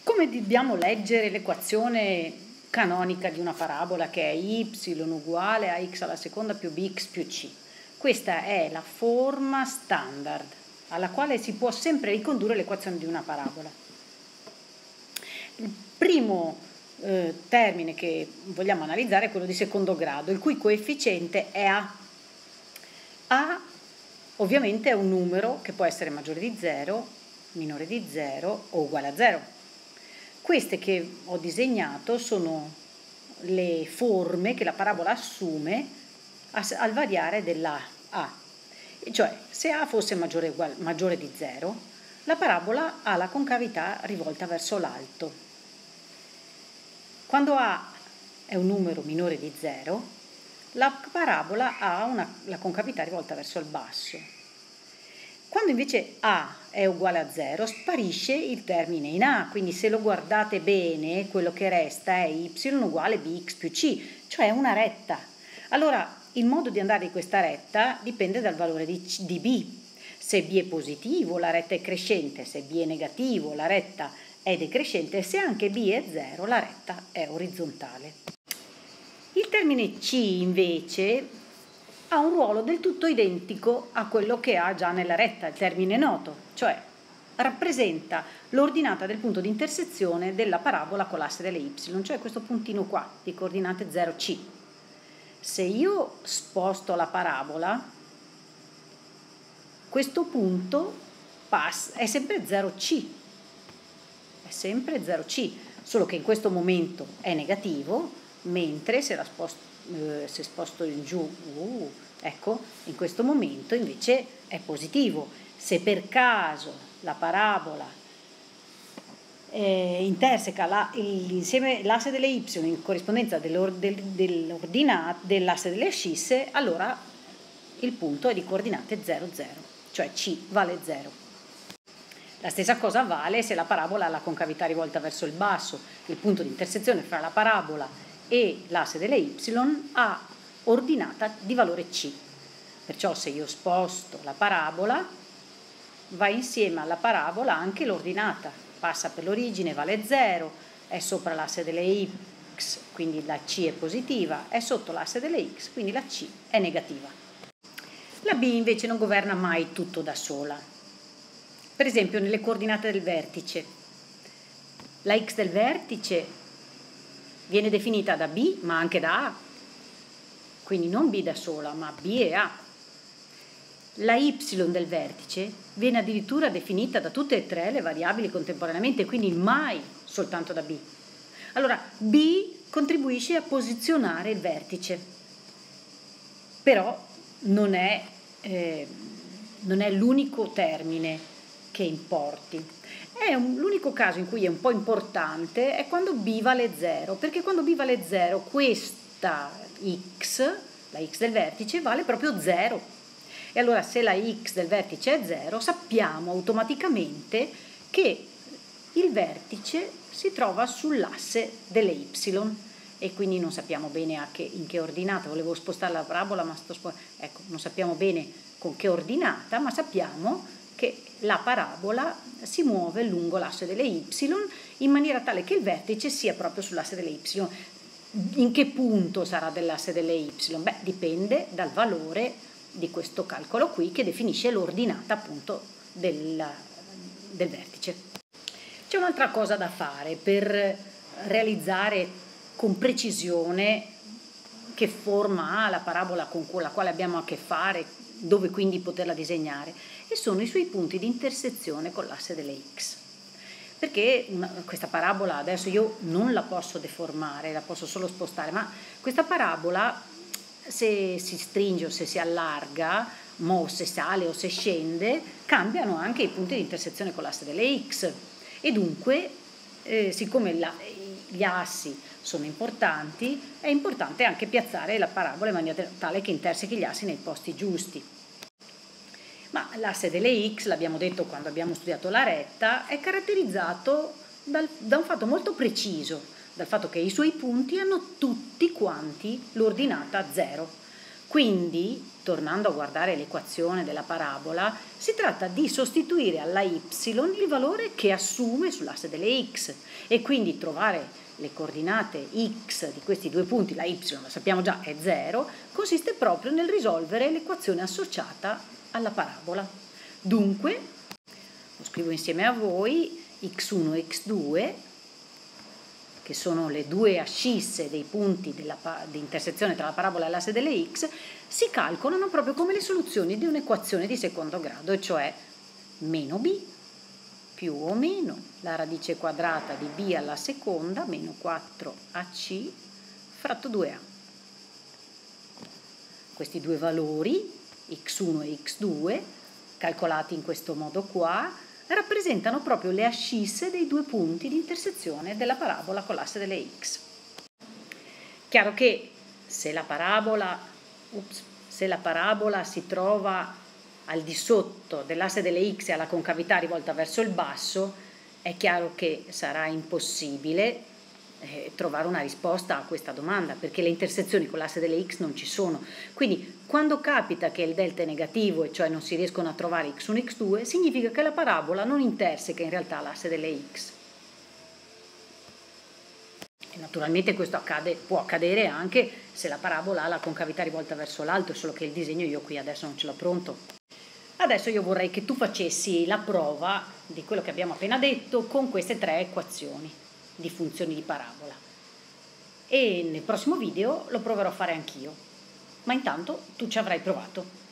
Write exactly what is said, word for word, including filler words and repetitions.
Come dobbiamo leggere l'equazione canonica di una parabola che è y uguale a x alla seconda più bx più c? Questa è la forma standard alla quale si può sempre ricondurre l'equazione di una parabola. Il primo eh, termine che vogliamo analizzare è quello di secondo grado, il cui coefficiente è a. A ovviamente è un numero che può essere maggiore di zero, minore di zero o uguale a zero. Queste che ho disegnato sono le forme che la parabola assume al variare della A. Cioè, se A fosse maggiore, uguale, maggiore di zero, la parabola ha la concavità rivolta verso l'alto. Quando A è un numero minore di zero, la parabola ha una, la concavità rivolta verso il basso. Quando invece A è uguale a zero, sparisce il termine in A, quindi se lo guardate bene, quello che resta è y uguale bx più c, cioè una retta. Allora, il modo di andare di questa retta dipende dal valore di, C, di B. Se B è positivo, la retta è crescente; se B è negativo, la retta è decrescente; se anche B è zero, la retta è orizzontale. Il termine C, invece, ha un ruolo del tutto identico a quello che ha già nella retta, il termine noto, cioè rappresenta l'ordinata del punto di intersezione della parabola con l'asse delle y, cioè questo puntino qua di coordinate zero c. Se io sposto la parabola, questo punto passa, è sempre zero c, è sempre zero c, solo che in questo momento è negativo, mentre se la sposto Eh, se sposto in giù, uh, ecco, in questo momento invece è positivo. Se per caso la parabola eh, interseca la, l'insieme, l'asse delle y in corrispondenza dell'or, del, dell'ordinata dell'asse delle ascisse, allora il punto è di coordinate zero zero, cioè c vale zero. La stessa cosa vale se la parabola ha la concavità rivolta verso il basso. Il punto di intersezione fra la parabola e l'asse delle y ha ordinata di valore c. Perciò se io sposto la parabola, va insieme alla parabola anche l'ordinata, passa per l'origine, vale zero, è sopra l'asse delle x, quindi la c è positiva, è sotto l'asse delle x, quindi la c è negativa. La b invece non governa mai tutto da sola. Per esempio nelle coordinate del vertice, la x del vertice viene definita da B, ma anche da A, quindi non B da sola, ma B e A. La Y del vertice viene addirittura definita da tutte e tre le variabili contemporaneamente, quindi mai soltanto da B. Allora, B contribuisce a posizionare il vertice, però non è, eh, non è l'unico termine che importi. È un, l'unico caso in cui è un po' importante è quando B vale zero, perché quando B vale zero questa x, la x del vertice, vale proprio zero. E allora se la x del vertice è zero, sappiamo automaticamente che il vertice si trova sull'asse delle y e quindi non sappiamo bene a che, in che ordinata. Volevo spostare la parabola, ma sto spostando. Ecco, non sappiamo bene con che ordinata, ma sappiamo che la parabola si muove lungo l'asse delle y in maniera tale che il vertice sia proprio sull'asse delle y. In che punto sarà dell'asse delle y? Beh, dipende dal valore di questo calcolo qui che definisce l'ordinata appunto del, del vertice. C'è un'altra cosa da fare per realizzare con precisione che forma ha la parabola con la quale abbiamo a che fare, dove quindi poterla disegnare, e sono i suoi punti di intersezione con l'asse delle x. Perché una, questa parabola adesso io non la posso deformare, la posso solo spostare, ma questa parabola se si stringe o se si allarga, o se sale o se scende, cambiano anche i punti di intersezione con l'asse delle x, e dunque eh, siccome la, gli assi sono importanti, è importante anche piazzare la parabola in maniera tale che intersechi gli assi nei posti giusti. Ma l'asse delle x, l'abbiamo detto quando abbiamo studiato la retta, è caratterizzato dal, da un fatto molto preciso, dal fatto che i suoi punti hanno tutti quanti l'ordinata zero. Quindi, tornando a guardare l'equazione della parabola, si tratta di sostituire alla y il valore che assume sull'asse delle x e quindi trovare le coordinate x di questi due punti, la y lo sappiamo già è zero, consiste proprio nel risolvere l'equazione associata alla parabola. Dunque, lo scrivo insieme a voi, x uno e x due, che sono le due ascisse dei punti della, di intersezione tra la parabola e l'asse delle x, si calcolano proprio come le soluzioni di un'equazione di secondo grado, e cioè meno b più o meno la radice quadrata di b alla seconda meno quattro a c fratto due a. Questi due valori, x uno e x due, calcolati in questo modo qua, rappresentano proprio le ascisse dei due punti di intersezione della parabola con l'asse delle x. Chiaro che se la parabola, ups, se la parabola si trova al di sotto dell'asse delle x e alla concavità rivolta verso il basso, è chiaro che sarà impossibile eh, trovare una risposta a questa domanda, perché le intersezioni con l'asse delle x non ci sono. Quindi quando capita che il delta è negativo, e cioè non si riescono a trovare x uno e x due, significa che la parabola non interseca in realtà l'asse delle x. E naturalmente questo accade, può accadere anche se la parabola ha la concavità rivolta verso l'alto, solo che il disegno io qui adesso non ce l'ho pronto. Adesso io vorrei che tu facessi la prova di quello che abbiamo appena detto con queste tre equazioni di funzioni di parabola, e nel prossimo video lo proverò a fare anch'io, ma intanto tu ci avrai provato.